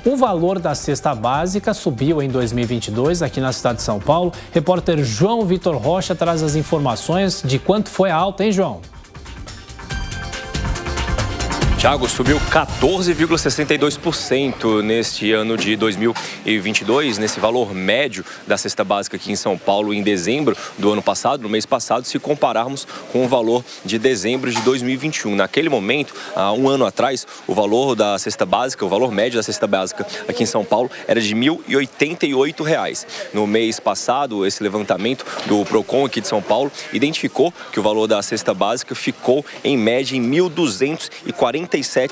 O valor da cesta básica subiu em 2022 aqui na cidade de São Paulo. Repórter João Vitor Rocha traz as informações de quanto foi a alta, hein, João? Tiago, subiu 14,62% neste ano de 2022, nesse valor médio da cesta básica aqui em São Paulo em dezembro do ano passado, no mês passado, se compararmos com o valor de dezembro de 2021. Naquele momento, há um ano atrás, o valor da cesta básica, o valor médio da cesta básica aqui em São Paulo era de R$ 1.088. No mês passado, esse levantamento do Procon aqui de São Paulo identificou que o valor da cesta básica ficou em média em R$ 1.247,04.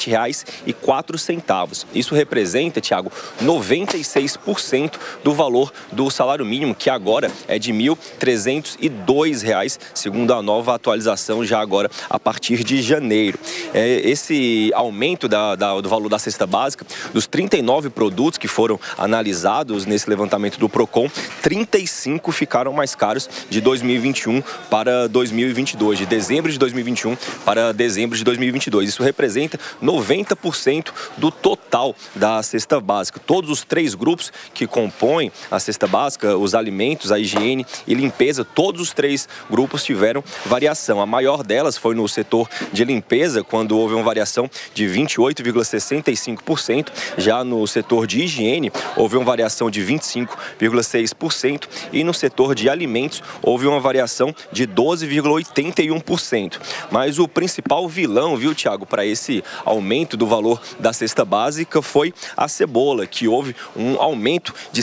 Isso representa, Tiago, 96% do valor do salário mínimo, que agora é de R$ 1.302, segundo a nova atualização já agora a partir de janeiro. Esse aumento do valor da cesta básica, dos 39 produtos que foram analisados nesse levantamento do Procon, 35 ficaram mais caros de 2021 para 2022, de dezembro de 2021 para dezembro de 2022. Isso representa 90% do total da cesta básica. Todos os 3 grupos que compõem a cesta básica, os alimentos, a higiene e limpeza, todos os 3 grupos tiveram variação. A maior delas foi no setor de limpeza, quando houve uma variação de 28,65%. Já no setor de higiene, houve uma variação de 25,6%. E no setor de alimentos, houve uma variação de 12,81%. Mas o principal vilão, viu, Tiago, para esse aumento do valor da cesta básica foi a cebola, que houve um aumento de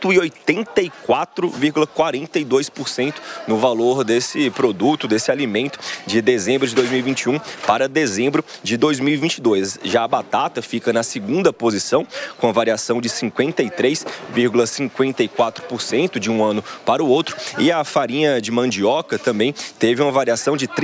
184,42% no valor desse produto, desse alimento, de dezembro de 2021 para dezembro de 2022. Já a batata fica na segunda posição, com a variação de 53,54% de um ano para o outro, e a farinha de mandioca também teve uma variação de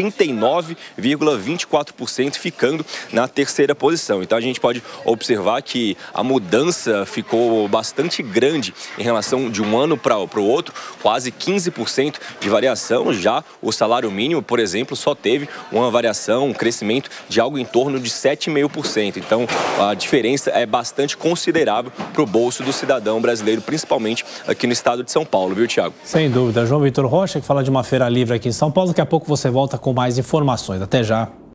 39,24%, ficando na terceira posição. Então a gente pode observar que a mudança ficou bastante grande em relação de um ano para o outro, quase 15% de variação. Já o salário mínimo, por exemplo, só teve uma variação, um crescimento de algo em torno de 7,5%. Então a diferença é bastante considerável para o bolso do cidadão brasileiro, principalmente aqui no estado de São Paulo, viu, Tiago? Sem dúvida. João Vitor Rocha, que fala de uma feira livre aqui em São Paulo. Daqui a pouco você volta com mais informações. Até já.